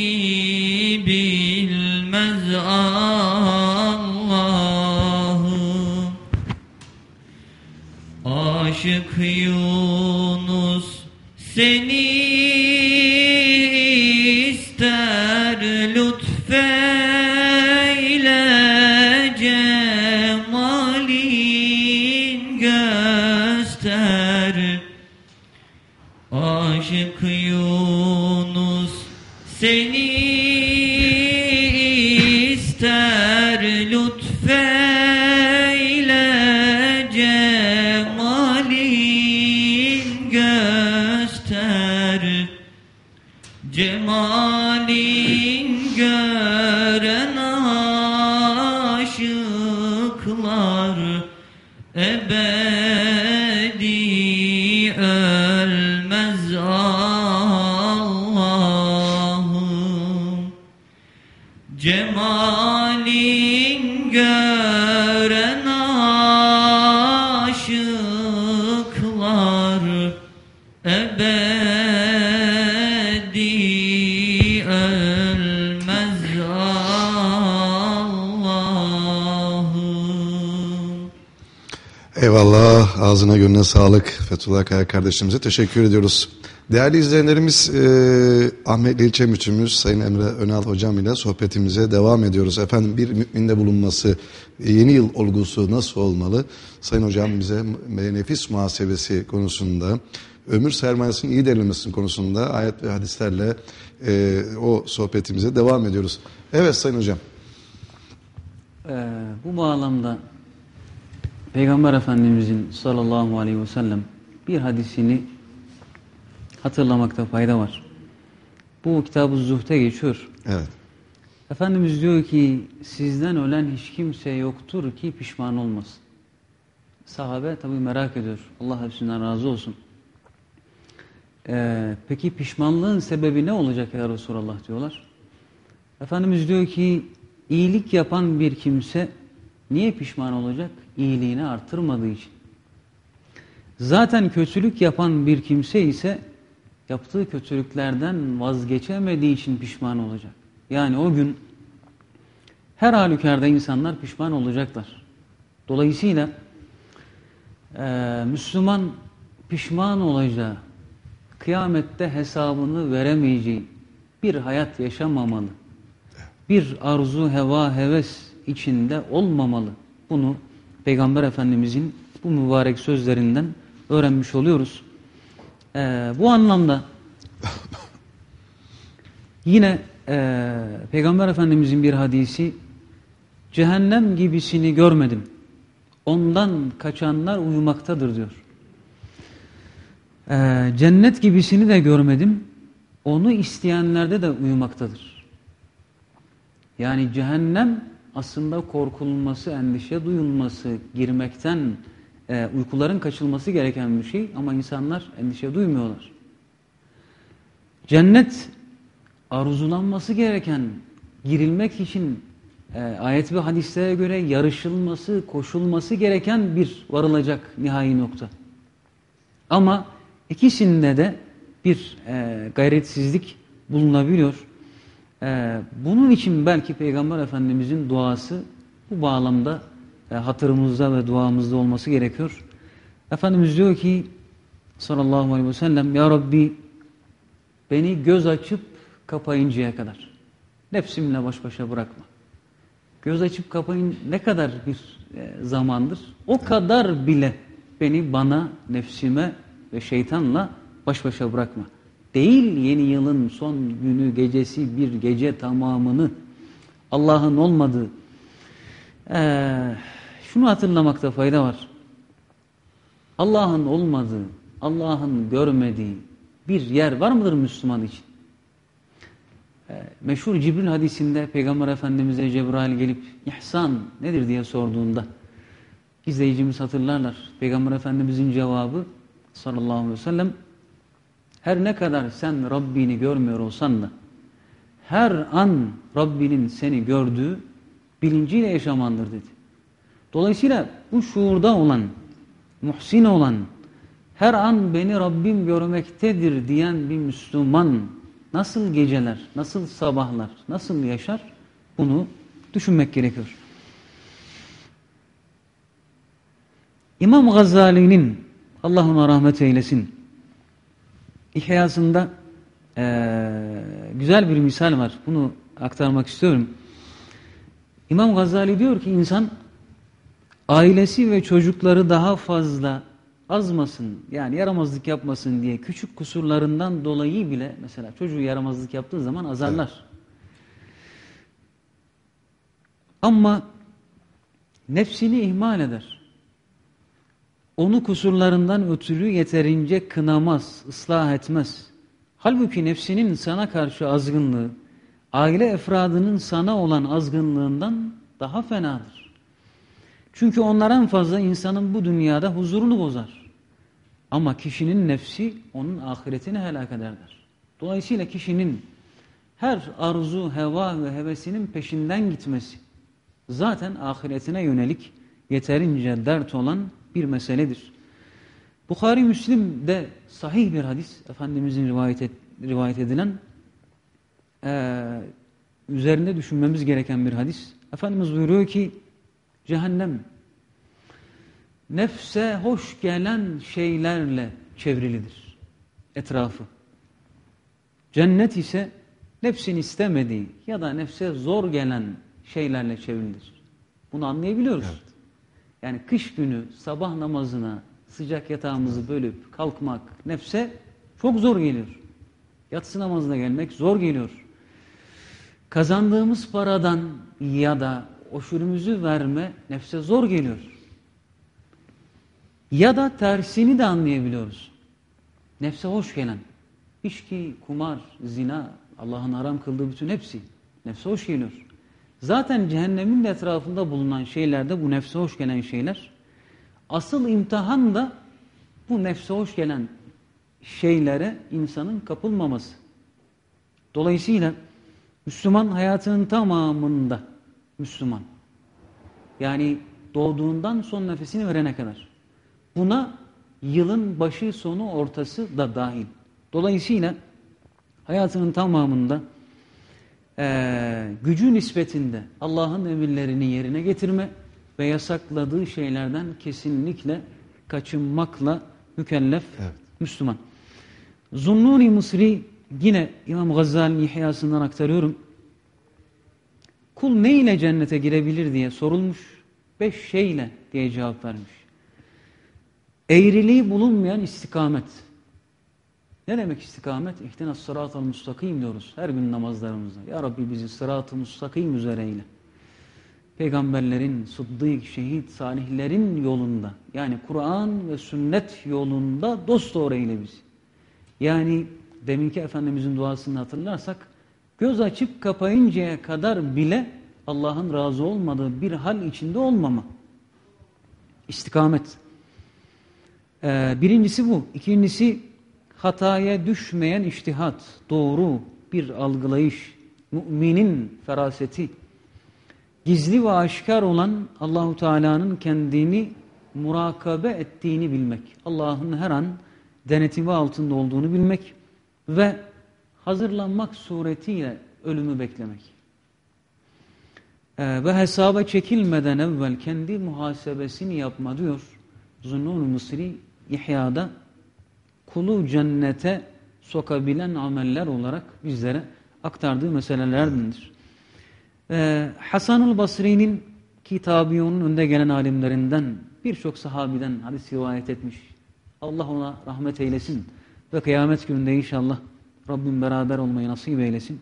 seni ister lütfeyle cemalin göster. Cemalin gören aşıklar ebedi ölmez Allah'ım. Cemalin gören aşıklar ebedi ölmez Allah'ım. Eyvallah. Ağzına gönlüne sağlık. Fethullah Kaya kardeşimize teşekkür ediyoruz. Değerli izleyenlerimiz, e, Ahmetli İlçe Müftümüz Sayın Emre Önal Hocam ile sohbetimize devam ediyoruz. Efendim, bir müminde bulunması, yeni yıl olgusu nasıl olmalı? Sayın Hocam bize nefis muhasebesi konusunda, ömür sermayesinin iyi değerlenmesi konusunda ayet ve hadislerle e, o sohbetimize devam ediyoruz. Evet Sayın Hocam. Ee, bu bağlamda Peygamber Efendimizin sallallahu aleyhi ve sellem bir hadisini hatırlamakta fayda var. Bu Kitab-ı Zuhd'e geçiyor. Evet. Efendimiz diyor ki sizden ölen hiç kimse yoktur ki pişman olmasın. Sahabe tabii merak ediyor. Allah hepsinden razı olsun. Ee, peki pişmanlığın sebebi ne olacak ya Resulallah diyorlar. Efendimiz diyor ki iyilik yapan bir kimse niye pişman olacak? İyiliğini artırmadığı için. Zaten kötülük yapan bir kimse ise yaptığı kötülüklerden vazgeçemediği için pişman olacak. Yani o gün her halükarda insanlar pişman olacaklar. Dolayısıyla e, Müslüman pişman olacağı, kıyamette hesabını veremeyeceği bir hayat yaşamamalı. Bir arzu, heva, heves içinde olmamalı. Bunu Peygamber Efendimizin bu mübarek sözlerinden öğrenmiş oluyoruz. Ee, bu anlamda yine e, Peygamber Efendimizin bir hadisi, cehennem gibisini görmedim, ondan kaçanlar uyumaktadır diyor. Ee, cennet gibisini de görmedim, onu isteyenlerde de uyumaktadır. Yani cehennem aslında korkulması, endişe duyulması, girmekten, e, uykuların kaçılması gereken bir şey ama insanlar endişe duymuyorlar. Cennet arzulanması gereken, girilmek için e, ayet ve hadislere göre yarışılması, koşulması gereken bir varılacak nihai nokta. Ama ikisinde de bir e, gayretsizlik bulunabiliyor. E, bunun için belki Peygamber Efendimizin duası bu bağlamda e, hatırımızda ve duamızda olması gerekiyor. Efendimiz diyor ki sallallahu aleyhi ve sellem, Ya Rabbi beni göz açıp kapayıncaya kadar nefsimle baş başa bırakma. Göz açıp kapayın ne kadar bir e, zamandır? O kadar bile beni bana, nefsime ve şeytanla baş başa bırakma. Değil yeni yılın son günü, gecesi, bir gece tamamını Allah'ın olmadığı. Ee, şunu hatırlamakta fayda var. Allah'ın olmadığı, Allah'ın görmediği bir yer var mıdır Müslüman için? Ee, meşhur Cibril hadisinde Peygamber Efendimiz'e Cebrail gelip ihsan nedir diye sorduğunda izleyicimiz hatırlarlar. Peygamber Efendimiz'in cevabı sallallahu aleyhi ve sellem, her ne kadar sen Rabbini görmüyor olsan da her an Rabbinin seni gördüğü bilinciyle yaşamandır dedi. Dolayısıyla bu şuurda olan, muhsin olan, her an beni Rabbim görmektedir diyen bir Müslüman nasıl geceler, nasıl sabahlar, nasıl yaşar? Bunu düşünmek gerekiyor. İmam Gazali'nin, Allah ona rahmet eylesin, İhyasında ee, güzel bir misal var. Bunu aktarmak istiyorum. İmam Gazali diyor ki insan ailesi ve çocukları daha fazla azmasın, yani yaramazlık yapmasın diye küçük kusurlarından dolayı bile mesela çocuğu yaramazlık yaptığı zaman azarlar. Evet. Ama nefsini ihmal eder. Onu kusurlarından ötürü yeterince kınamaz, ıslah etmez. Halbuki nefsinin sana karşı azgınlığı, aile efradının sana olan azgınlığından daha fenadır. Çünkü onlar en fazla insanın bu dünyada huzurunu bozar. Ama kişinin nefsi onun ahiretini helak ederler. Dolayısıyla kişinin her arzu, heva ve hevesinin peşinden gitmesi zaten ahiretine yönelik yeterince dert olan bir meseledir. Bukhari Müslim'de sahih bir hadis, Efendimizin rivayet, et, rivayet edilen e, üzerinde düşünmemiz gereken bir hadis. Efendimiz buyuruyor ki cehennem nefse hoş gelen şeylerle çevrilidir etrafı. Cennet ise nefsin istemediği ya da nefse zor gelen şeylerle çevrilidir. Bunu anlayabiliyoruz. Evet. Yani kış günü sabah namazına sıcak yatağımızı bölüp kalkmak nefse çok zor geliyor. Yatsı namazına gelmek zor geliyor. Kazandığımız paradan ya da oşurumuzu verme nefse zor geliyor. Ya da tersini de anlayabiliyoruz. Nefse hoş gelen içki, kumar, zina, Allah'ın haram kıldığı bütün hepsi nefse hoş geliyor. Zaten cehennemin de etrafında bulunan şeylerde bu nefse hoş gelen şeyler. Asıl imtihan da bu nefse hoş gelen şeylere insanın kapılmaması. Dolayısıyla Müslüman hayatının tamamında Müslüman. Yani doğduğundan son nefesini verene kadar. Buna yılın başı, sonu, ortası da dahil. Dolayısıyla hayatının tamamında e, gücü nispetinde Allah'ın emirlerini yerine getirme ve yasakladığı şeylerden kesinlikle kaçınmakla mükellef evet. Müslüman. Zunnuni Mısri yine İmam Gazali'nin İhyasından aktarıyorum. Kul ne ile cennete girebilir diye sorulmuş. Beş şeyle diye cevap vermiş. Eğriliği bulunmayan istikamet. Ne demek istikamet? İhtinas sıratal mustakim diyoruz her gün namazlarımızda. Ya Rabbi bizi sırat-ı mustakim üzereyle. Peygamberlerin, sıddık, şehit, salihlerin yolunda, yani Kur'an ve sünnet yolunda dosdoğru eyle bizi. Yani deminki Efendimizin duasını hatırlarsak, göz açıp kapayıncaya kadar bile Allah'ın razı olmadığı bir hal içinde olmama. İstikamet. Ee, birincisi bu. İkincisi hataya düşmeyen içtihat, doğru bir algılayış, müminin feraseti. Gizli ve aşikar olan Allahu Teala'nın kendini murakabe ettiğini bilmek. Allah'ın her an denetimi altında olduğunu bilmek ve hazırlanmak suretiyle ölümü beklemek. Ee, ve hesaba çekilmeden evvel kendi muhasebesini yapma diyor Zunnun-u Mısri İhya'da, kulu cennete sokabilen ameller olarak bizlere aktardığı meselelerdendir. Ee, Hasan-ül Basri'nin kitabiyonun önde gelen alimlerinden birçok sahabiden hadis rivayet etmiş. Allah ona rahmet eylesin ve kıyamet gününde inşallah Rabbim beraber olmayı nasip eylesin.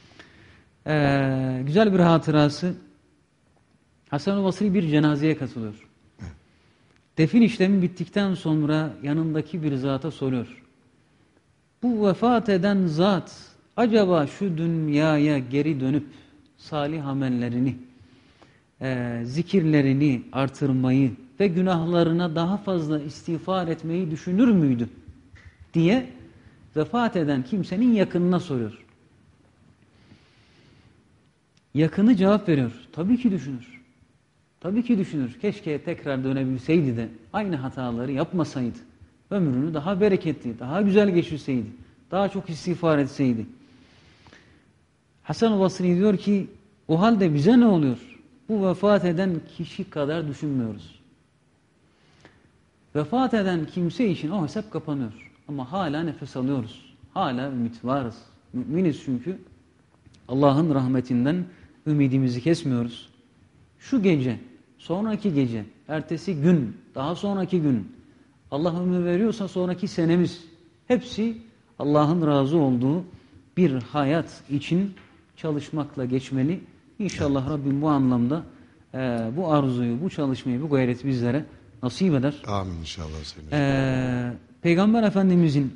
Ee, güzel bir hatırası. Hasan-ül Basri bir cenazeye katılıyor. Defin işlemi bittikten sonra yanındaki bir zata soruyor. Bu vefat eden zat acaba şu dünyaya geri dönüp salih amellerini, e, zikirlerini artırmayı ve günahlarına daha fazla istiğfar etmeyi düşünür müydü diye vefat eden kimsenin yakınına soruyor. Yakını cevap veriyor. Tabii ki düşünür. Tabii ki düşünür. Keşke tekrar dönebilseydi de aynı hataları yapmasaydı. Ömrünü daha bereketli, daha güzel geçirseydi. Daha çok istiğfar etseydi. Hasan-ı Basri diyor ki, o halde bize ne oluyor? Bu vefat eden kişi kadar düşünmüyoruz. Vefat eden kimse için o hesap kapanıyor. Ama hala nefes alıyoruz. Hala ümit varız. Müminiz çünkü. Allah'ın rahmetinden ümidimizi kesmiyoruz. Şu gece, sonraki gece, ertesi gün, daha sonraki gün Allah ömür veriyorsa sonraki senemiz. Hepsi Allah'ın razı olduğu bir hayat için çalışmakla geçmeli. İnşallah Rabbim bu anlamda e, bu arzuyu, bu çalışmayı, bu gayreti bizlere nasip eder. Amin inşallah. E, Peygamber Efendimizin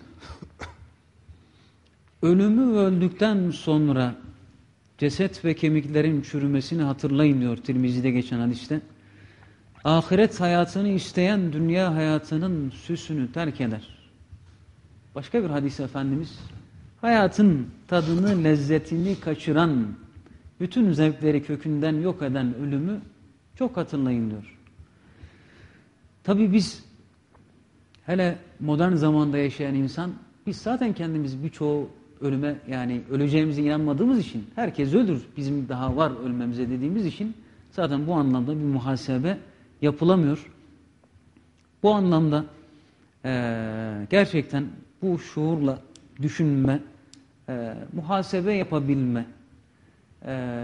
ölümü öldükten sonra ceset ve kemiklerin çürümesini hatırlayın diyor Tirmizi'de geçen hadiste. Ahiret hayatını isteyen dünya hayatının süsünü terk eder. Başka bir hadis Efendimiz, hayatın tadını, lezzetini kaçıran, bütün zevkleri kökünden yok eden ölümü çok hatırlayın diyor. Tabii biz, hele modern zamanda yaşayan insan, biz zaten kendimiz birçoğu ölüme, yani öleceğimize inanmadığımız için, herkes ölür, bizim daha var ölmemize dediğimiz için, zaten bu anlamda bir muhasebe yapılamıyor. Bu anlamda e, gerçekten bu şuurla düşünme, e, muhasebe yapabilme, e,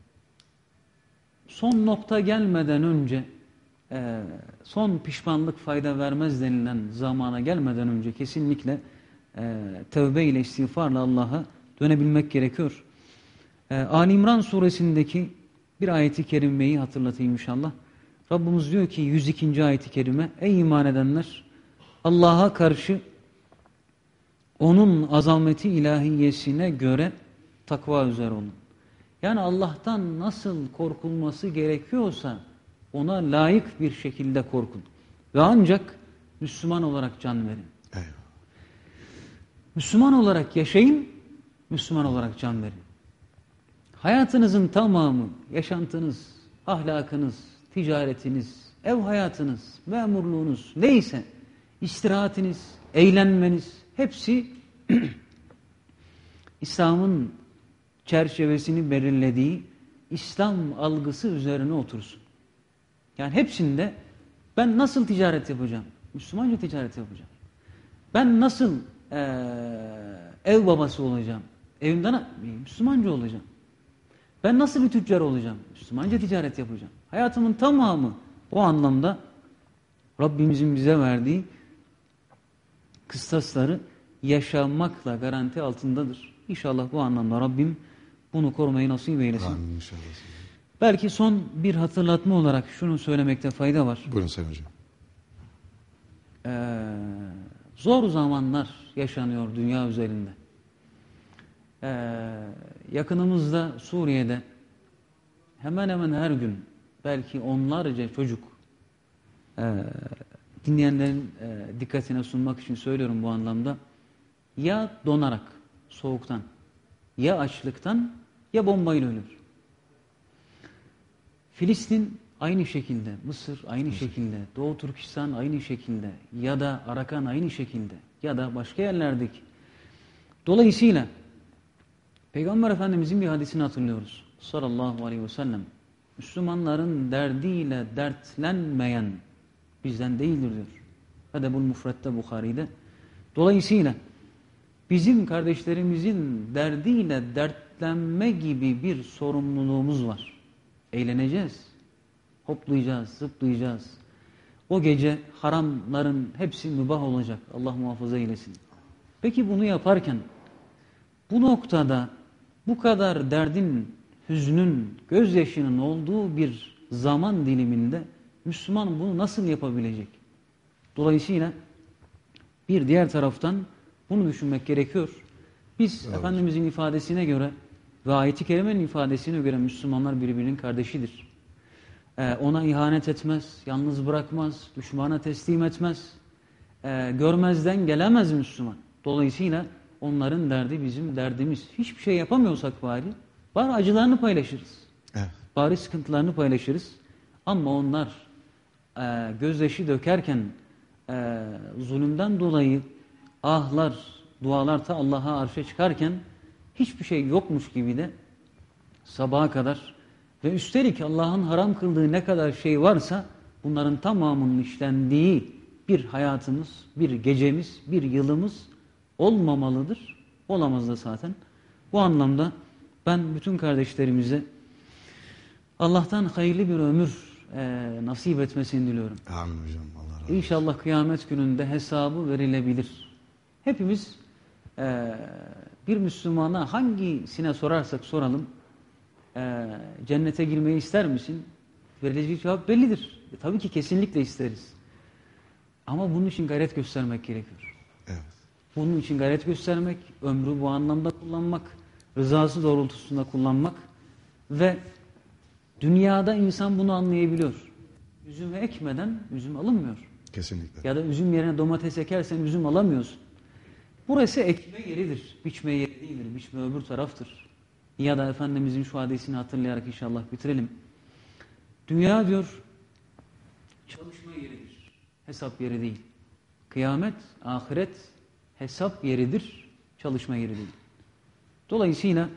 son nokta gelmeden önce, e, son pişmanlık fayda vermez denilen zamana gelmeden önce kesinlikle e, tövbe ile istiğfarla Allah'a dönebilmek gerekiyor. E, Ali İmran suresindeki bir ayeti kerimeyi hatırlatayım inşallah. Rabbimiz diyor ki yüz ikinci ayeti kerime, ey iman edenler, Allah'a karşı onun azameti ilahiyesine göre takva üzere olun. Yani Allah'tan nasıl korkulması gerekiyorsa ona layık bir şekilde korkun. Ve ancak Müslüman olarak can verin. Eyvallah. Müslüman olarak yaşayın, Müslüman olarak can verin. Hayatınızın tamamı, yaşantınız, ahlakınız, ticaretiniz, ev hayatınız, memurluğunuz, neyse, istirahatiniz, eğlenmeniz, hepsi İslam'ın çerçevesini belirlediği İslam algısı üzerine otursun. Yani hepsinde ben nasıl ticaret yapacağım? Müslümanca ticaret yapacağım. Ben nasıl ee, ev babası olacağım? Evimden Müslümanca olacağım. Ben nasıl bir tüccar olacağım? Müslümanca ticaret yapacağım. Hayatımın tamamı o anlamda Rabbimizin bize verdiği kıstasları yaşamakla garanti altındadır. İnşallah bu anlamda Rabbim bunu korumayı nasip eylesin. Amin inşallah. Belki son bir hatırlatma olarak şunu söylemekte fayda var. Buyurun Sayın Hocam. Ee, zor zamanlar yaşanıyor dünya üzerinde. Ee, yakınımızda Suriye'de hemen hemen her gün belki onlarca çocuk, e, dinleyenlerin e, dikkatine sunmak için söylüyorum bu anlamda, ya donarak, soğuktan, ya açlıktan, ya bombayla ölür. Filistin aynı şekilde, Mısır aynı şekilde, Doğu Türkistan aynı şekilde, ya da Arakan aynı şekilde, ya da başka yerlerdeki. Dolayısıyla Peygamber Efendimizin bir hadisini hatırlıyoruz. Sallallahu aleyhi ve sellem. Müslümanların derdiyle dertlenmeyen bizden değildir diyor. Edebul Mufret'te, Bukhari'de. Dolayısıyla bizim kardeşlerimizin derdiyle dertlenme gibi bir sorumluluğumuz var. Eğleneceğiz, hoplayacağız, zıplayacağız. O gece haramların hepsi mübah olacak. Allah muhafaza eylesin. Peki bunu yaparken bu noktada bu kadar derdin, hüznün, gözyaşının olduğu bir zaman diliminde Müslüman bunu nasıl yapabilecek? Dolayısıyla bir diğer taraftan bunu düşünmek gerekiyor. Biz evet. Efendimizin ifadesine göre ve ayet-i kerimenin ifadesine göre Müslümanlar birbirinin kardeşidir. Ee, ona ihanet etmez, yalnız bırakmaz, düşmana teslim etmez, ee, görmezden gelemez Müslüman. Dolayısıyla onların derdi bizim derdimiz. Hiçbir şey yapamıyorsak bari, bari acılarını paylaşırız. Evet. Bari sıkıntılarını paylaşırız. Ama onlar e, gözyaşı dökerken e, zulümden dolayı ahlar, dualar ta Allah'a arşa çıkarken hiçbir şey yokmuş gibi de sabaha kadar ve üstelik Allah'ın haram kıldığı ne kadar şey varsa bunların tamamının işlendiği bir hayatımız, bir gecemiz, bir yılımız olmamalıdır. Olamaz da zaten. Bu anlamda ben bütün kardeşlerimize Allah'tan hayırlı bir ömür e, nasip etmesini diliyorum. Amin hocam. Allah razı olsun. İnşallah kıyamet gününde hesabı verilebilir. Hepimiz e, bir Müslümana hangisine sorarsak soralım, e, cennete girmeyi ister misin? Verilecek cevap bellidir. E, tabii ki kesinlikle isteriz. Ama bunun için gayret göstermek gerekiyor. Evet. Bunun için gayret göstermek, ömrü bu anlamda kullanmak, rızası doğrultusunda kullanmak ve dünyada insan bunu anlayabiliyor. Üzümü ekmeden üzüm alınmıyor. Kesinlikle. Ya da üzüm yerine domates ekersen üzüm alamıyorsun. Burası ekme yeridir, biçme yeri değildir, biçme öbür taraftır. Ya da Efendimizin şu hadisini hatırlayarak inşallah bitirelim. Dünya diyor, çalışma yeridir, hesap yeri değil. Kıyamet, ahiret hesap yeridir, çalışma yeri değil. Dolayısıyla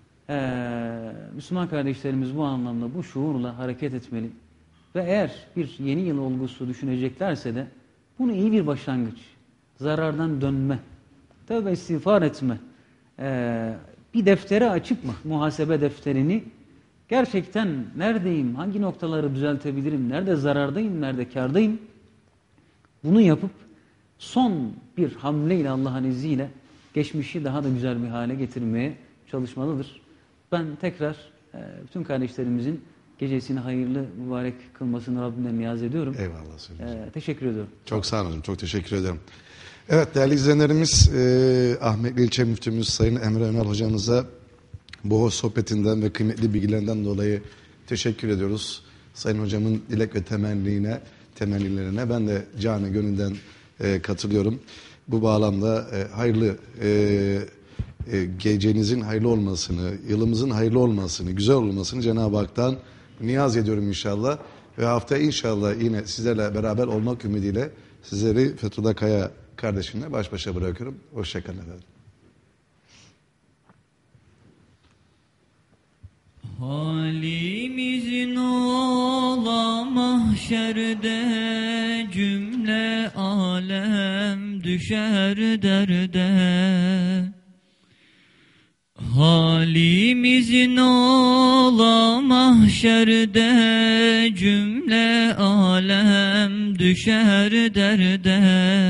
ee, Müslüman kardeşlerimiz bu anlamda, bu şuurla hareket etmeli. Ve eğer bir yeni yıl olgusu düşüneceklerse de bunu iyi bir başlangıç, zarardan dönme, tövbe istiğfar etme, ee, bir deftere açıp mı, muhasebe defterini, gerçekten neredeyim, hangi noktaları düzeltebilirim, nerede zarardayım, nerede kârdayım, bunu yapıp son bir hamleyle Allah'ın izniyle geçmişi daha da güzel bir hale getirmeye çalışmalıdır. Ben tekrar e, bütün kardeşlerimizin gecesini hayırlı, mübarek kılmasını Rabbimden niyaz ediyorum. Eyvallah söyleyeceğim. E, teşekkür ediyorum. Çok sağ olun hocam. Çok teşekkür ederim. Evet değerli izleyenlerimiz, e, Ahmetli İlçe Müftümüz Sayın Emre Önal hocamıza bu hoş sohbetinden ve kıymetli bilgilerinden dolayı teşekkür ediyoruz. Sayın hocamın dilek ve temennilerine, temennilerine ben de canı gönülden e, katılıyorum. Bu bağlamda e, hayırlı e, e, gecenizin hayırlı olmasını, yılımızın hayırlı olmasını, güzel olmasını Cenab-ı Hak'tan niyaz ediyorum inşallah. Ve haftaya inşallah yine sizlerle beraber olmak ümidiyle sizleri Fethullah Kaya kardeşimle baş başa bırakıyorum. Hoşçakalın efendim. Halimizin ola mahşerde cümle alem düşer derde. Halimizin ola mahşerde cümle alem düşer derde.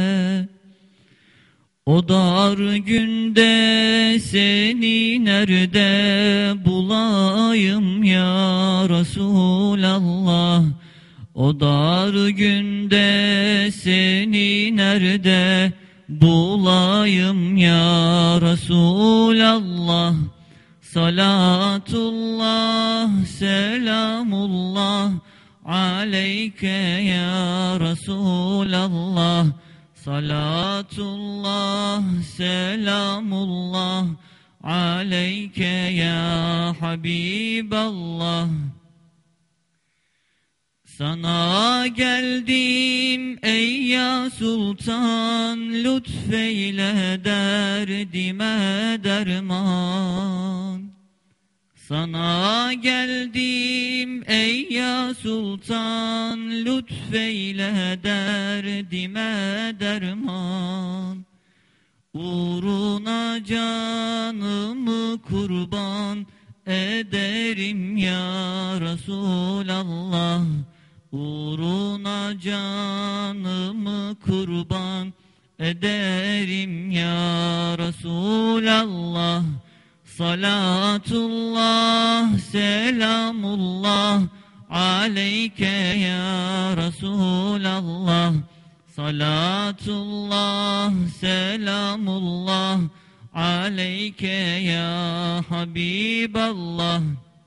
O dar günde seni nerede bulayım ya Resulallah? O dar günde seni nerede bulayım ya Resulallah? Salatullah, selamullah aleyke ya Resulallah. Salatullah, selamullah aleyke ya Habiballah. Sana geldim ey ya Sultan, lütfeyle derdime derman. Sana geldim ey ya Sultan, lütfeyle derdime derman. Uğruna canımı kurban ederim ya Resulallah. Uğruna canımı kurban ederim ya Resulallah. Salatullah, selamullah aleyke ya Resulallah. Salatullah, selamullah aleyke ya Habiballah.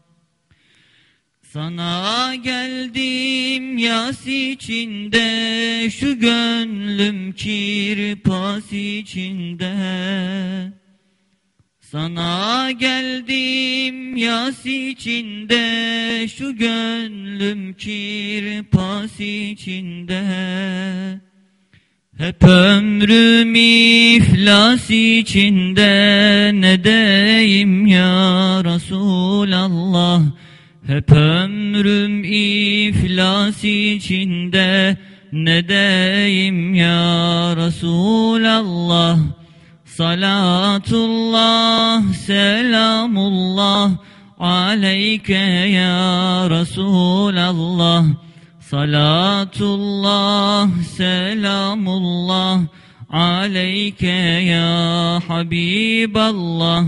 Sana geldim yas içinde, şu gönlüm kirpas içinde. Sana geldim yas içinde, şu gönlüm kirpas içinde. Hep ömrüm iflas içinde, ne deyim ya Resulallah? Hep ömrüm iflas içinde, ne deyim ya Resulallah? Salatullah, selamullah aleyke ya Resulallah. Salatullah, selamullah aleyke ya Habiballah.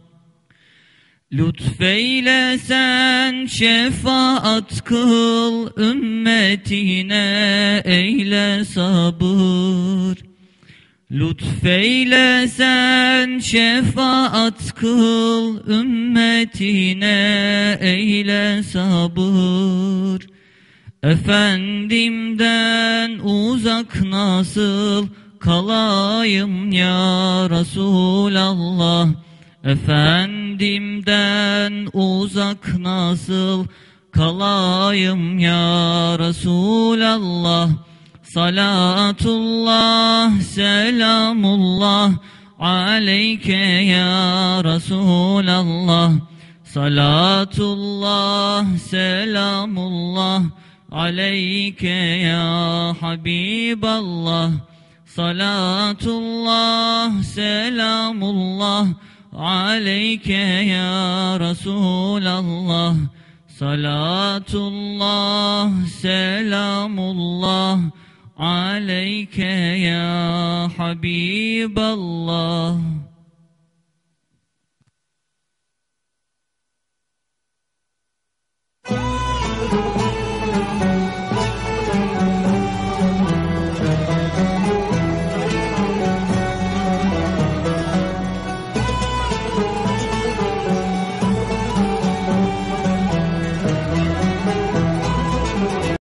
Lütfeyle sen şefaat kıl ümmetine, eyle sabır. Lütfeyle sen şefaat kıl ümmetine, eyle sabır. Efendimden uzak nasıl kalayım ya Resulallah. Efendimden uzak nasıl kalayım ya Resulallah. Salatullah, selamullah aleyke ya Resulallah. Salatullah, selamullah aleyke ya Habiballah. Salatullah, selamullah aleyke ya Resulallah. Salatullah, selamullah aleyke ya Habiballah. Thank you.